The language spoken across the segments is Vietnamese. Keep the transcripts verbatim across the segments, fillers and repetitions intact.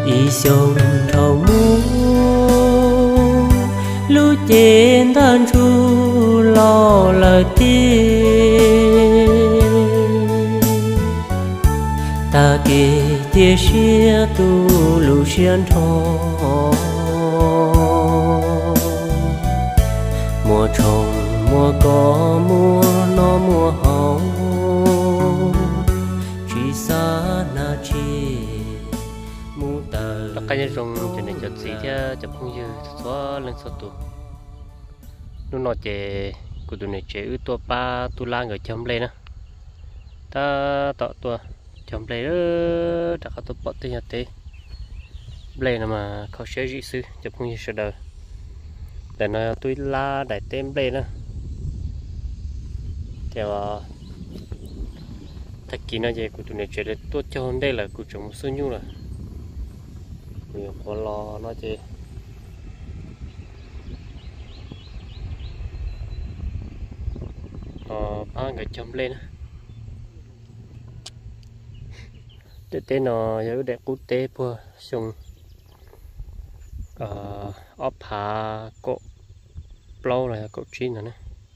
ý sông thầu mũ lu trên thân chu lo lời tiên ta kể tia xia tu lu xiên thô mùa trồng mùa có mùa nó mùa hồng chỉ xa na chi mù tờ các cái rong cho nên cho gì thế cho không như xóa lên xóa tụ nó nói chế của tụi này chế ư tua ba tu la người chấm lên á ta tạo tua chấm lên đó đã có tu bớt tới nhật tế lên màเขาsẽ dị sư cho không như sợ đời để nó tôi la đại tem lên á theo thật kỳ nó vậy của tụi này chế để tốt cho hơn đây là của chúng sư nhu rồi nhiều khó lo nó chế ờ ba người chấm lên để tên nó giữ đẹp quốc tế vừa xong ờ ốp hạ cột lâu này cột chín rồi nè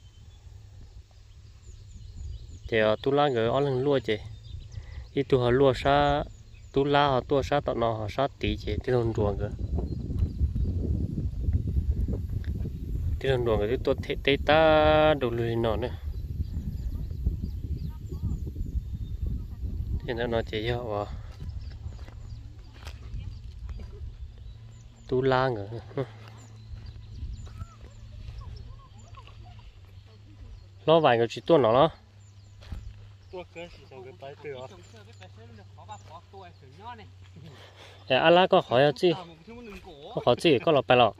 thì tu la người ở lần lúa chị đi tu họ lúa sa tu la họ tu sa tận nó họ sa tí chị thì lần ruộng cơ thì lần ruộng cái tu thế tây ta đầu lười nọ nữa thì nó nói chị họ tu la người nó vài người chỉ tuần nó nó à anh lá có hỏi gì có hỏi gì có lọt bài lọt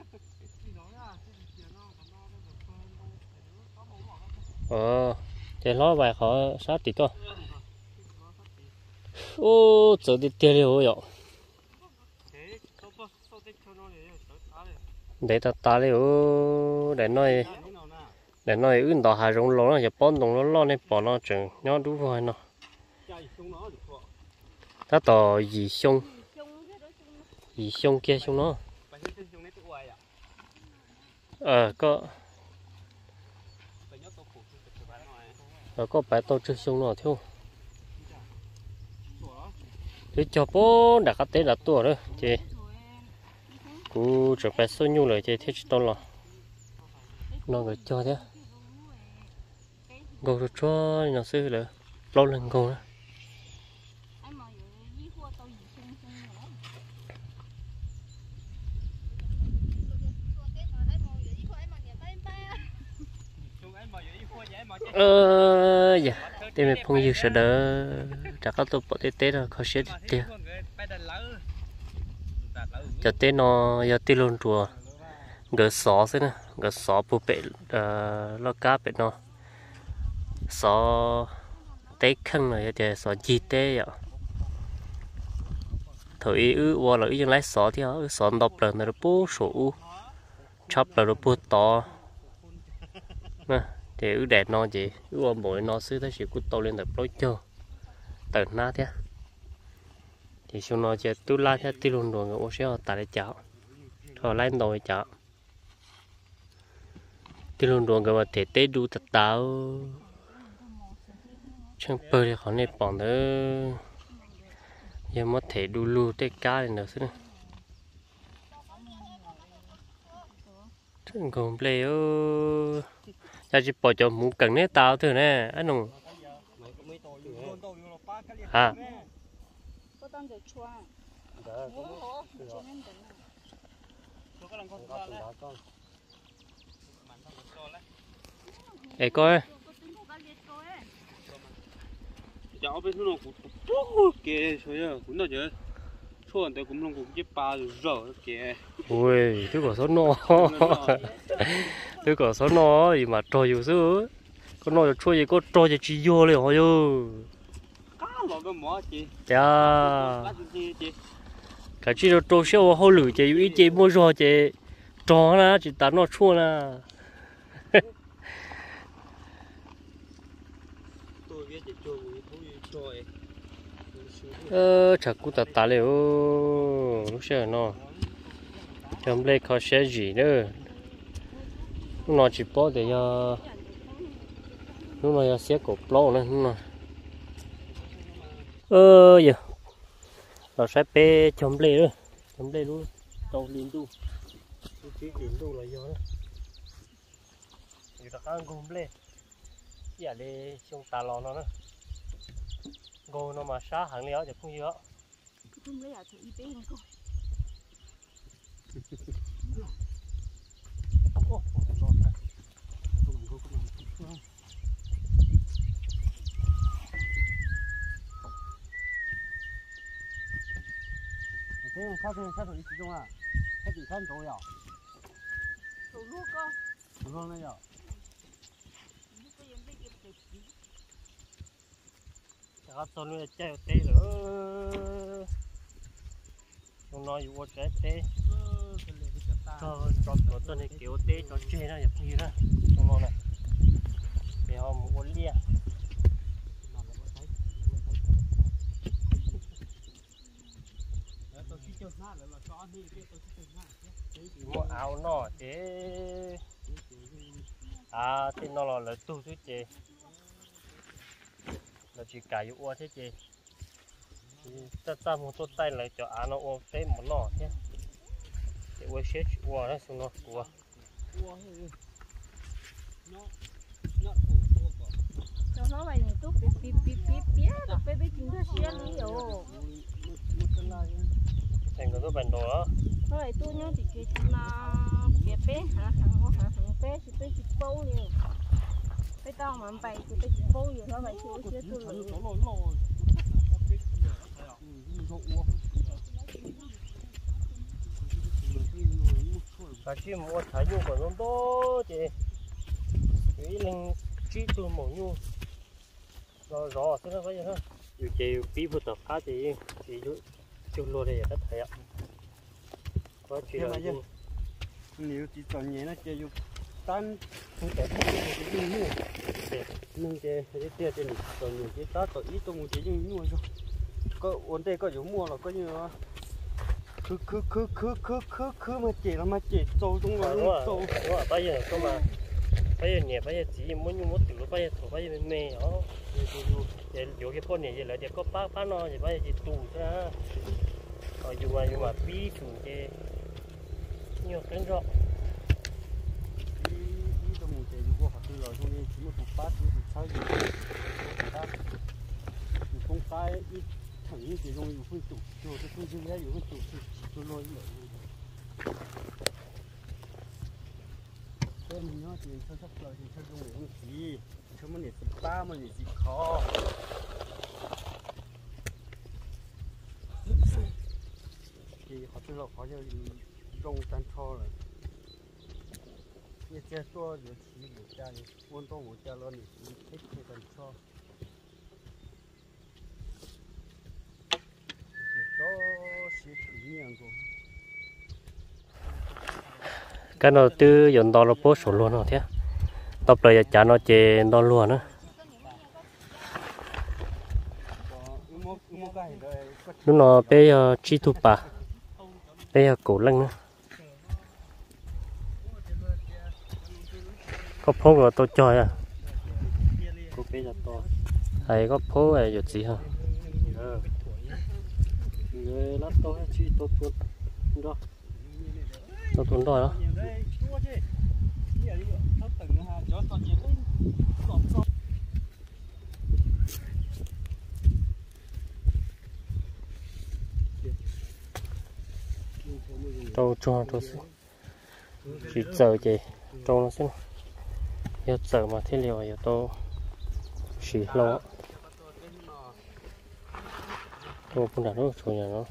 ờ thì nó vài hỏi sát tí to ô giờ đi tiêu liều rồi để ta ta liều để nói để nói ươn đỏ hà rong ló nó giờ bón đồng nó lo nên bỏ nó chừng nhớ đủ rồi nó ta tỏ gì sông gì sông kia sông nó ờ có ờ có bài tàu chơi sông nó thiếu để cho bố đã cắt tế là tua nữa chị cú chụp bài số nhu rồi chị thích to lo nó người cho thế gầu được cho nó sư là lâu lần gầu đó ờ dạ tên mình không yêu sợ đỡ chắc có tôi bỏ tết tết rồi khó xếp tiền cho tết nó giờ tết luôn chùa gỡ xó thế nè gỡ xó bù bể lo cá bể nó xó tết khăn rồi thì xó chi tết vậy thổi ư qua là ư dân lái xó thì ư xó đập là nó bố sổ chắp là nó bố to nè thì ư đẹp nó gì ư qua mỗi nó xứ thấy sự cút to lên tập lối chơi tận na thế thì xong nó chỉ tu la theo tiêu luôn rồi ngồi xéo tại đây chợ thôi lấy nồi chợ tiêu luôn rồi mà thể tế đu thật tao chẳng bơi thì khó nên bỏ nữa giờ mất thể đu lu tế cá lên nữa xí chẳng còn play ơ cha chỉ bỏ cho muốn cần nét tao thôi nè anh nông à ê coi cháu bên nó cũng kề thôi à cũng đâu chứ chuồn tới cũng cũng cái ba rồi rồi kề ui thứ có số nọ thứ có số nọ gì mà trôiอยู่ซื้อcon nọ trôi gì có trôi gì chỉ vô liền thôi cá lò cái mỏ chị dạ cái chỉ là trôi sâu hậu lử chị ý chị mua rồi chị trò na chỉ tán nó chua na tôi biết chị trôi tôi trôi ơ chả cú tạt tạt liệu lúc xưa nó chấm lấy khó xe gì nữa nó chỉ bỏ để cho lúc này xe cổ plo nữa nó ơ giờ nó sẽ pe chấm lấy nữa chấm lấy luôn tàu liên tu chỉ liên tu là do đó thì ta ăn gồm lấy giờ lấy xong tà lò nó nữa gồ nó mà xá hàng léo thì không gì đó không lấy thì y tế không coi Ô, không phải lo ta. Không phải go, không phải go. Thế sao thế sao rồi chị Dung à? Thế chị san rồi à? rồi luôn cơ Rồi này à? lúc bây giờ bây giờ phải gì chả cho nó chơi tê nữa không nói gì quá trái tê cho cho cho tôi này kiểu tê cho chơi nó như thế không nói này để họ muốn lia mua áo nó thế à thì nó là lợi tu thế chị là chỉ cài vô thế chị ta ta một tôi tay lại cho ăn nó ôm thế một nọ thế để quay chết qua đó xuống nó qua cho nó vậy này tôi bị bị bị bị biết rồi bị bị chính thức xé lý rồi thành cái bản đồ đó nó lại tôi nhớ thì cái mà bé bé hả hàng hàng hàng bé thì tôi chỉ bao nhiêu cái tao mà bày thì tôi chỉ bao nhiêu nó vậy chứ xé tôi rồi và chỉ mua thái nhu của nó đó chị cái lần chỉ tôi mổ nhu rồi rõ thế nó vậy thôi dù chị bí phụ tập phá thì chị chú chú lô đây là thầy ạ có chuyện là gì nếu chỉ chọn nhẹ nó chơi dùng tan không thể dùng nhu nung chơi cái tia trên này chọn nhiều cái tá chọn ít tôi muốn chơi dùng nhu rồi có vấn đề có dùng mua là có như cứ cứ cứ cứ cứ cứ cứ mà chỉ là mà chỉ trâu trong đúng nó trâu rồi đúng rồi bây giờ cơ mà bây giờ nhẹ bây giờ chỉ muốn như muốn tự bây giờ thủ bây giờ mê đó để chỗ cái con này giờ lại để có bác bác nó thì bây giờ chỉ tù ra rồi dù mà dù mà bí chủ cái nhiều cái rõ đi đi trong một chế dùng qua học từ rồi không đi chỉ một cục bát chỉ một sáu gì không tay ít thằng như chỉ dùng phân chủ rồi cái phân dương đấy dùng phân chủ thì tôi lôi nữa cái mình nói thì sao sắp rồi thì sao dùng những gì sao mà để ba mà để gì khó thì họ từ lâu họ cho dùng tan cho rồi như chơi tua rồi chỉ một cha này quân to một cha luôn thì thích cái tan cho cái nó từ dọn to nó bố số luôn rồi thế tập lại chả nó chè to luôn nữa lúc nó bé chi thu bà bé cổ lăng nữa có phố rồi tôi chơi à có bé là to hay có phố này rồi gì hả người lát to chi to tuột đó to tuột đó đó trâu cho trâu chỉ giờ chị trâu nó xin giờ giờ mà thế liệu giờ tôi chỉ lo tôi cũng đã nói rồi nhà nó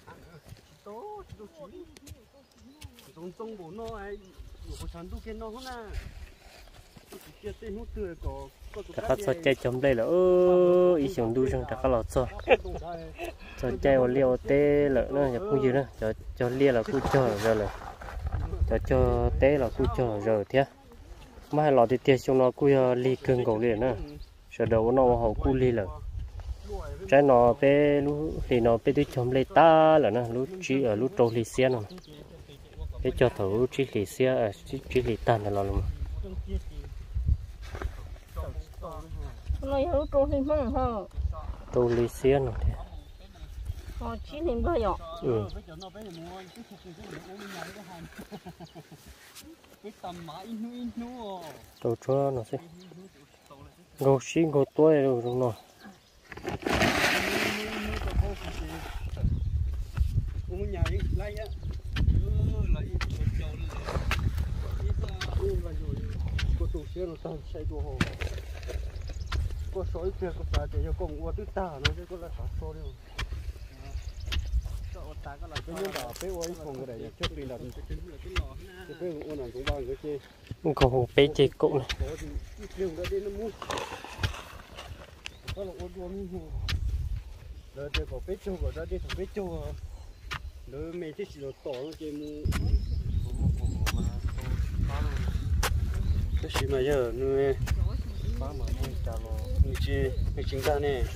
trong trong bộ nó ấy có chán tu kia nó không nè kia tên hút tươi có các bạn sao chơi chấm đây là ơ ý tưởng đu trong các bạn lọt sao cho chơi vào liều tê lợ nó nhập cũng gì nữa cho cho lia là cũng chờ rồi là cho cho tê là cũng chờ rồi thế mai lọt thì tiền trong nó cũng ly cương cầu liền nữa sợ đầu nó hậu cũng ly là trái nó bé lú thì nó bé đứa chồng lấy ta là nó lú chỉ ở lú trâu lì xe nó để cho thử chỉ lì xe ở chỉ chỉ lì ta là luôn nói hữu trâu thì mong ha trâu lì xe nó họ chỉ nên bao nhiêu ừ trâu cho nó sẽ ngô xí ngô tuổi rồi đúng rồi cũng nhà đi lấy á lấy cho có tổ xe nó tăng xây đồ hồ có sói kia có phải để cho con qua tứ ta nó chứ có là sao sói đâu cái những đó bé ơi không cái này trước đi là cái bé ôn là cũng bao nhiêu cái có hồ bé chơi cũng này đường đó đi nó mua có là ôn ôn mua rồi để có bé châu rồi đi thằng bé châu rồi mấy cái gì đó tỏ nó chơi mua cái gì mà giờ nuôi ba mà nuôi chả lo nuôi chi nuôi chính ra nè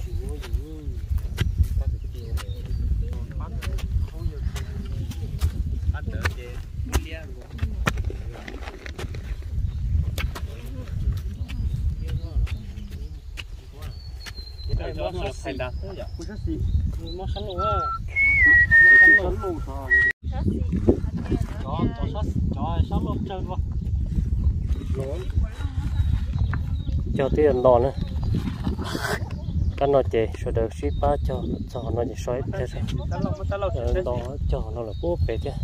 cho tiền đòn nữa cái nó chỉ số được ship ba cho cho nó chỉ xoay thế rồi đó cho nó là bố bể chứ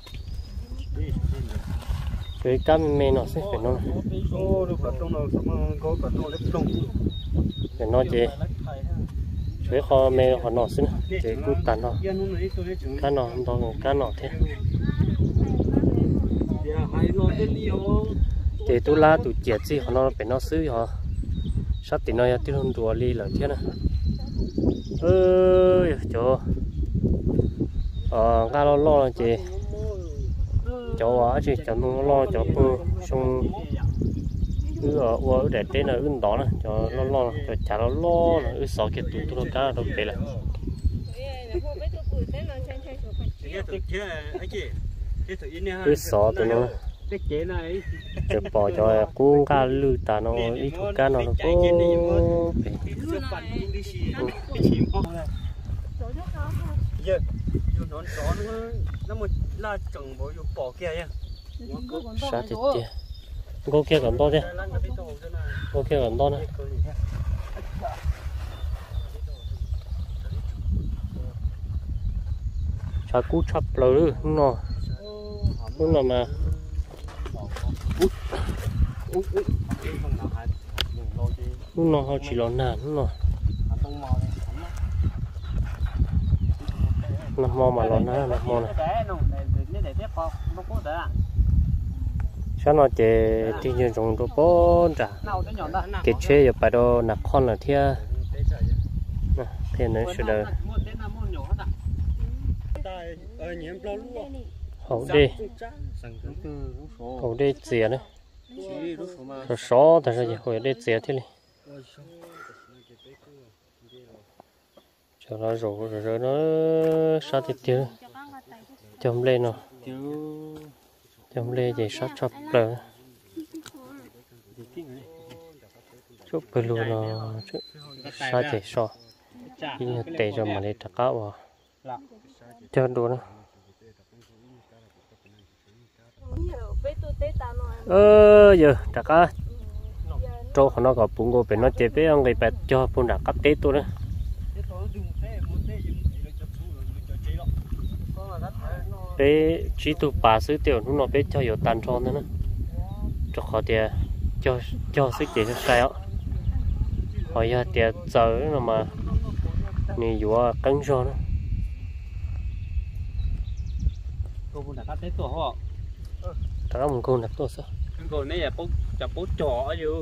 cái cam mê nó sẽ phải nó phải nó chỉ cái kho mê họ nó xin chỉ cút tàn nó cái nó không to cái nó thế chỉ tu la tu chết gì họ nó phải nó xứ họ sắp thì nó tiêu hồn đùa li là thế này ơi chỗ ờ ga lo lo chị chỗ ở chị chỗ nó lo chỗ bơ xong cứ ở ở để tên là ưng đó này cho lo lo cho chả lo lo là ư sáu cái tủ tủ cá đâu về là ư sáu tụi nó cho bỏ cho cuốn cá lư ta nó ít cá nó nó có giờ nó nó nó một là chẳng bao nhiêu bỏ kia nha sát chết chết cô kia còn to chứ cô kia còn to nữa chả cú chập lờ nữa nó nó mà nó họ chỉ lo nản nó nó mò mà lo nản nó mò này sao nó chỉ thì nhiều trong đồ bón trả cái chế giờ phải đồ nạp con là thia thia nữa sẽ đời hậu đi hậu đi xìa đấy rồi xó tại sao vậy hồi đi xìa thế này cho nó rủ rồi rồi nó sát thịt tiêu chấm lên nó chấm lên để sát chọc rồi chút bự luôn nó sát để so như tệ cho mà để trả cá vào cho đồ nó ơ giờ trả cá trâu nó có bún gô bên nó chế bé người bẹt cho bún đã cắt tết tôi đó bé chỉ tụ bà sứ tiểu nó bé cho nhiều tàn tròn nữa cho họ tiền cho cho sức để cho sao họ giờ tiền giờ nó mà này vừa cắn cho nó cô bún đã cắt tết tôi họ các ông cô đặt tôi sao cô này là bố chả bố trò chứ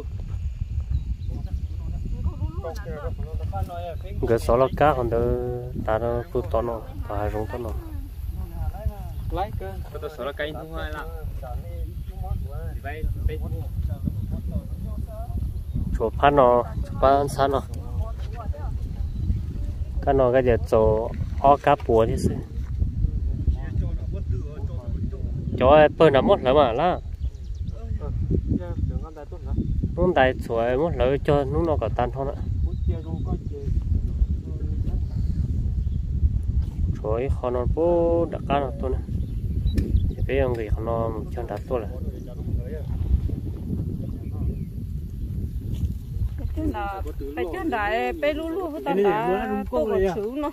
cái số là cá còn đỡ ta nó phun to nó và rong to nó lấy cơ tôi số là cây thứ hai là chỗ phát nó phát ăn san nó cái nó cái giờ chỗ ó cá bùa thế sự cho bơi nằm mất lắm mà lá nó đại chuối mất lỡ cho nó nó cả tan thôi ạ chuối họ nó bố đặc cá nó thôi nè thì bây giờ người họ nó cho đặt thôi là cái là cái chân đại bé lú lú với ta đã tô vào chữ nó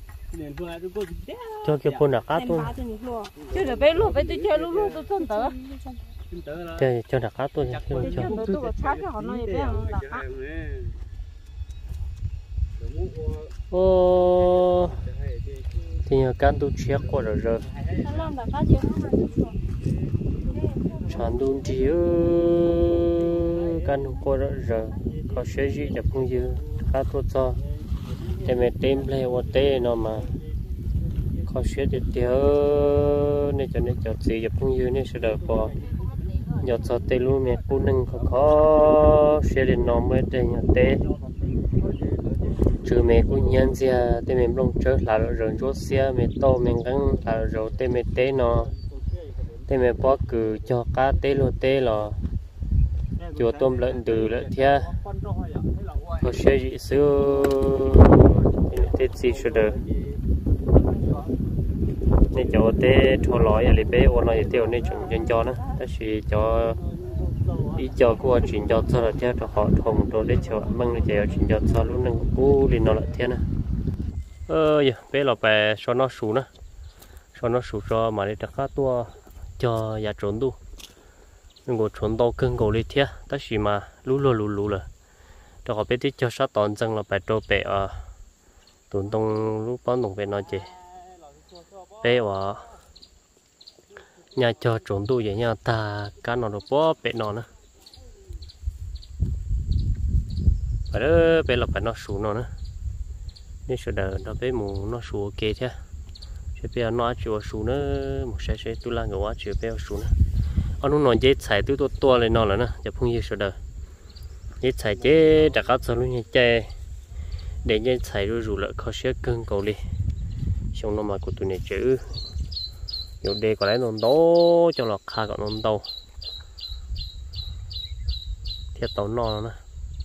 cho cái phun đặc cá thôi chứ là bé lú bé tôi chơi lú lú tôi thân tớ chơi cho đặc cá thôi cho tôi tôi có chát cho họ nói bé đặc cá ô thì nhờ can tu chia qua rồi rồi chọn tu chia can qua rồi rồi có sẽ gì chụp không dư cá tu cho để mẹ tem play qua té nó mà có sẽ được tiêu nên cho nên chọn gì chụp không dư nên sẽ được bỏ nhặt cho té luôn mẹ cô nâng có có sẽ được nó mới để nhặt té trừ mẹ cũng nhận ra tên mình long chơi là rồi rốt xe mẹ to mình gắng là rồi tên mẹ té nó tên mẹ bỏ cử cho cá té lô té là chùa tôm lợn từ lợn thia có xe gì xưa tên gì sửa đời nên cho té cho lòi ở đây bé ôn lại tiêu nên chuẩn chân cho nó ta chỉ cho đi cho qua chuyển cho cho là theo cho họ thùng rồi để cho mang cái chèo chuyển cho cho lúc nâng cú đi nó lại thế nè ơ giờ bé là bé cho nó sủ nè cho nó sủ cho mà để đặt cá tua cho nhà trốn tu nhưng mà trốn đâu cưng cầu đi thế ta chỉ mà lú lú lú lú là cho họ bé tí cho sát toàn dân là bé trâu bé à tụi tông lúc bán đồng bé nói chị bé à nhà cho trốn tu vậy nhà ta cá nó được bó bé nó nữa và đó bé là phải nó sủ nó nữa nên sợ đỡ nó bé mù nó sủ ok thế chứ bé nó chịu sủ nữa một sai sai tôi làm cái quá chịu bé sủ nữa ông nó dễ chạy tôi tôi to lên nó là nữaจะพุ่งยืดsợ đỡ dễ chạy chế đặt áo cho luôn như chơi để dễ chạy rồi rủ lại khó xé cưng cầu đi xong nó mà của tụi này chữ nhiều đề có lấy nón đấu cho nó khá có nón đầu thiết tàu nó nữa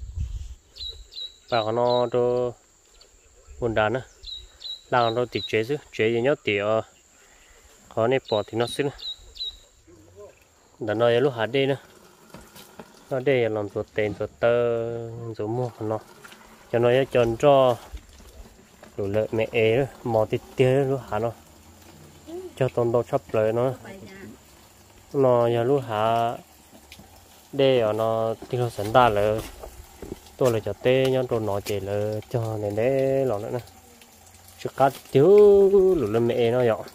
và nó cho buồn đàn nữa làm nó thì chế chứ chế gì nhớ thì ở khó này bỏ thì nó xíu đàn nó lúc hạt đi nữa nó đây làm ruột tiền ruột tơ ruột mua của nó cho nó chọn cho đủ lợi mẹ ế mò thịt tươi lúc hạt nó cho tôm đồ sắp lợi nó nó giờ lúc hả đây ở nó tiêu nó sẵn ta là tôi là cho tê nhau đồ nó chỉ là cho nên để lọ nữa nè chứ cá thiếu lụt lên mẹ nó dọn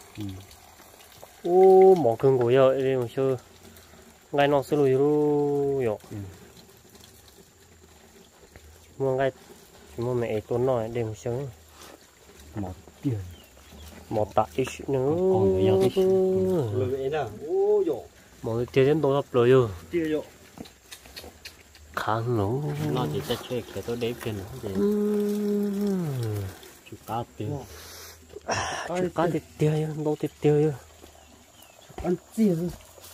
ô mỏ cưng của giờ đi mà chưa ngay nó sẽ lùi luôn dọn mua ngay mua mẹ tôi nói để mà chơi mỏ tiền một tạ ít nữa một tiêu đến tôi hấp rồi rồi kháng nổ nó chỉ sẽ chơi cái tôi đếm tiền nó chú cá tiền chú cá thịt tiêu đâu thịt tiêu ăn tiền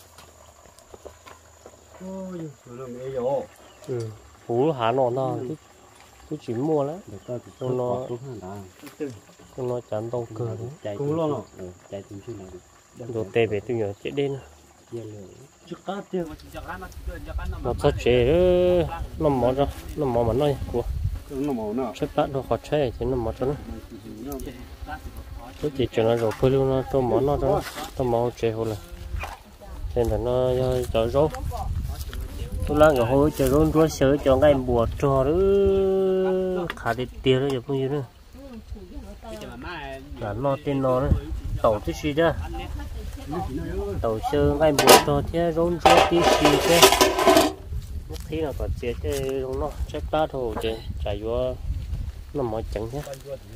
ôi rồi mẹ rồi ừ phú hà nó nó tôi chỉ mua lắm cho nó cho nó chán tông cơ đấy cũng lo rồi chạy tìm chút nào đồ tê về tôi nhớ chết đi nó rất chế nó mỏ ra nó mỏ mà nói của chắc bạn nó khó chơi thì nó mỏ cho nó tôi chỉ cho nó rồi phơi luôn nó cho mỏ nó cho nó mỏ chế hồi là nên là nó cho rốt tôi làm cái hồi chờ rốt rốt sớ cho ngay bùa trò đó khá để tiền đó giờ không gì nữa là nó tên nó đấy tàu tí xì ra tàu sơ ngay bùa trò thế rốt rốt tí xì thế lúc khi nào còn chết chứ không nó chắc ta thôi chứ chạy vô nó mỏi chẳng nhé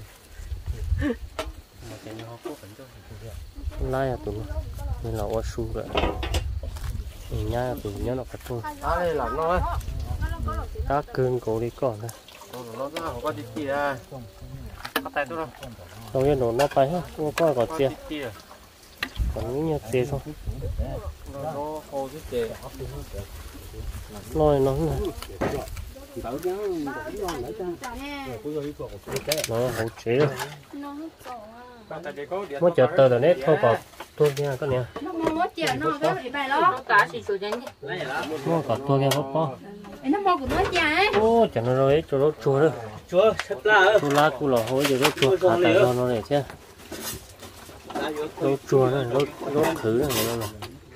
lai à tụi nó nên là ô su rồi nha tụi nhớ nó phải thôi đây là nó cá cương cổ đi còn này nó ra không có gì gì ra xong rồi nó nó bay hết không có còn tiền còn những nhà tiền không lôi nó này nó hỗ chế rồi mới chờ tờ là nét thôi còn tôi nghe có nè nó mua chè nó cái bị bài đó cả xì xù chân mua cả tôi nghe có có nó mua của nó chè ô chẳng nó rồi chỗ đó chùa đó chúa xếp lá chùa lá cu lò hối giờ đó chùa cả tại do nó này chứ đâu chùa này đâu đâu thử này đâu này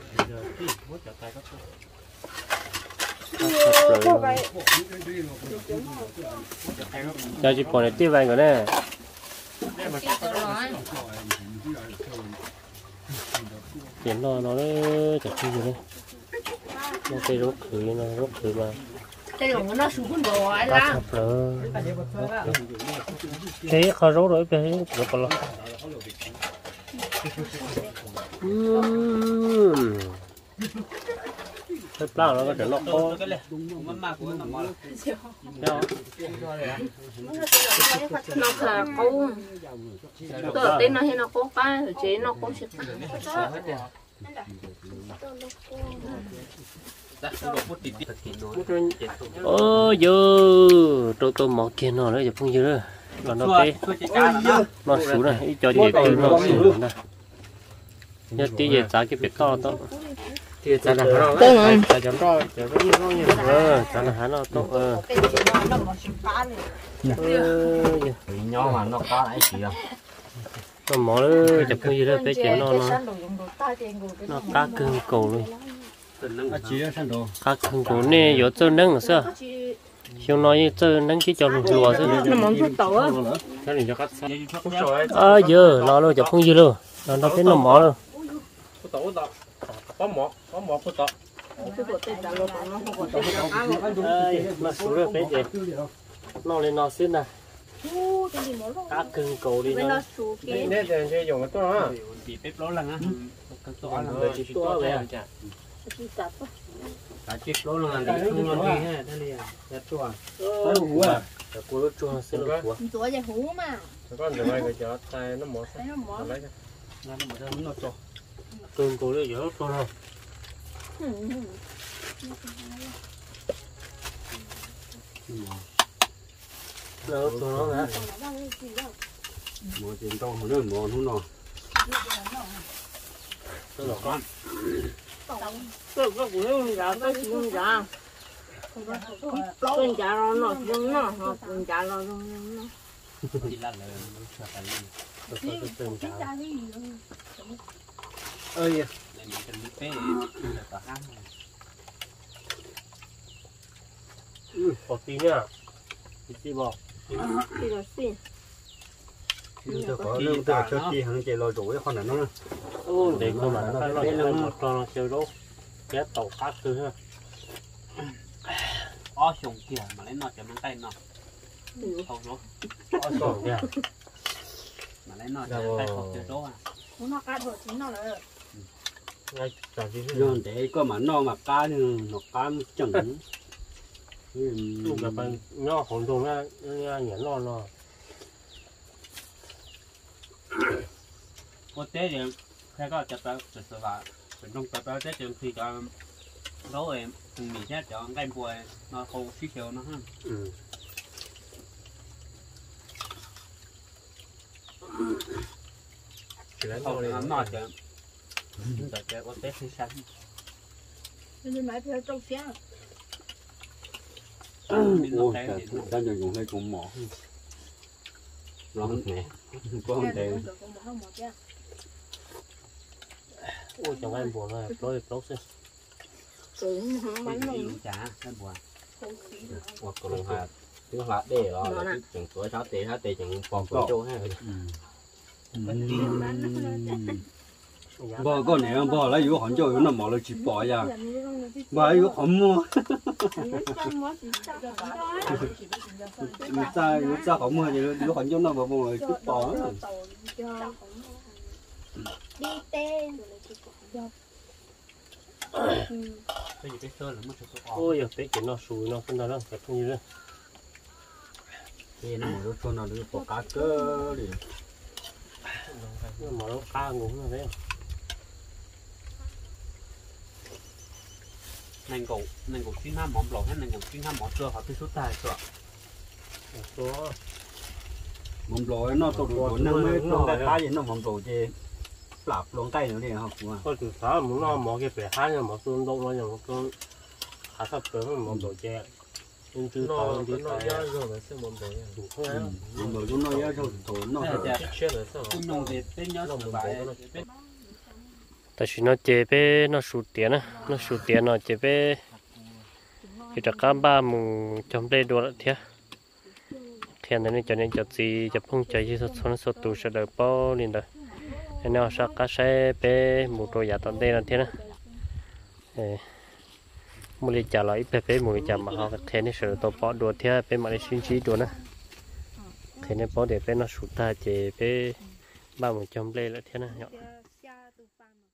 cho chị bỏ này tiếp vài cái này tiền nó nó chả chi gì đấy nó cây rốt thử nó rốt thử mà cái dùng nó xuống rồi là thế khó rốt rồi cái rốt còn lo thật là nó có thể lọc khó nó là câu tờ tên nó hay nó có ba rồi chế nó có sẽ ô giờ tôi tôi mò kia nó đấy giờ không giờ nữa là nó tê nó xuống này cho gì từ nó xuống này nhất tí giờ giá cái việc cao to thì giá là nó giá chấm to giá rất nhiều nó nhiều ờ giá là hắn nó to ờ nhỏ mà nó có lại gì đâu nó mỏ nữa chụp cái gì đó cái chuyện nó nó nó cá cưng cầu luôn cá cưng cầu nè giờ chơi nâng sao hiểu nói chơi nâng cái cho lùa chứ nó món thuốc tàu á à giờ nó luôn chụp không gì luôn nó nó cái nó mỏ luôn có mỏ có mỏ có tọ mà số được cái gì nó lên nó xin nè cá cưng cầu đi nó nè giờ chơi dùng cái to á bị bếp lố lần á chỉ to vậy à cả chiếc lố lần là đi không ngon đi ha thế này đẹp chua ôi hú à cua chua xin được cua chúa vậy hú mà con rồi cái chó tay nó mỏ nó lấy nó mỏ nó to cưng cầu đi dở to đâu đâu to nó hả mỏ tiền to hơn nữa mỏ không nó tôi là con tôi có của nó giả tôi không giả tôi giả nó nó không nó họ tôi giả nó nó nó ơi bỏ tí nha tí bỏ thì là xin tôi có lương tôi cho chị hàng chị lo rủi con này nó ô để cơ mà nó nó nó nó nó chơi đâu cái tàu cá cứ ha ó sùng kia mà lấy nó cho mang tay nó không rốt ó sùng kia mà lấy nó cho mang tay không chơi rốt à nó cá thôi chính nó là ngay chẳng gì nhưng để có mà nó mà cá nhưng nó cá chẳng lúc là bạn nó hồn thùng ra nhảy lo lo có té thì hay có chặt tao chặt tao vào mình không chặt tao té trường khi cho rốt em mình sẽ chọn cái bùi nó khô xíu xíu nó ha không thì nó chọn chúng ta chơi có té xíu xíu nên máy theo trâu xe ôi ta giờ dùng hay cũng mỏ lắm nè có không tiền ôi chồng em buồn rồi tôi tốt xí ừ không bánh đi luôn trả cái bùi hoặc còn hạt tiếng hạt để đó chẳng tuổi sáu tỷ sáu tỷ chẳng còn có chỗ ha bỏ con này bỏ lấy yếu hòn cho nó mỏ là chỉ bỏ ra bỏ yếu hòn mua người ta người ta hòn mua thì yếu hòn cho nó bỏ mua là chút bỏ đi tên cái gì cái sơ là mất số ôi giờ cái chuyện nó sùi nó không đâu phải không như thế thì nó một số nào được bỏ cá cơ đi mà nó cá ngủ rồi đấy nên cổ nên cổ chín năm mỏm lẩu hay nên cổ chín năm mỏm chưa họ tới số tài rồi số mỏm lẩu nó tổ tổ năm mươi lồng cái cá gì nó mỏm lẩu chứ lạp lồng cây nữa đi học mà có từ sáng muốn nó mỏ cái bể hai nhưng mà xuống đông nó nhưng mà con khá sắp tới mà mỏ đồ chè nhưng từ tàu đến nó tàu giá rồi là sẽ mồm bồi mỏm lẩu chúng nó giá cho tổ nó chết rồi sao cũng nông thì bên nhớ sự bài tại vì nó chè bé nó sụt tiền á nó sụt tiền nó chè bé thì chắc cả ba mùng trong đây đồ thế thế nên cho nên cho gì cho phong chạy như số nó số tụ sẽ được bao liền rồi nó sẽ cá sẽ bé một đồ giả tận đây là thế nè một ly trà lại bé bé một ly trà mà họ thế nên sẽ tổ bỏ đồ thế bé mà đi xin chỉ đồ nữa thế nên bỏ để bé nó sụt ta chỉ bé ba mùng trong đây là thế này nhở.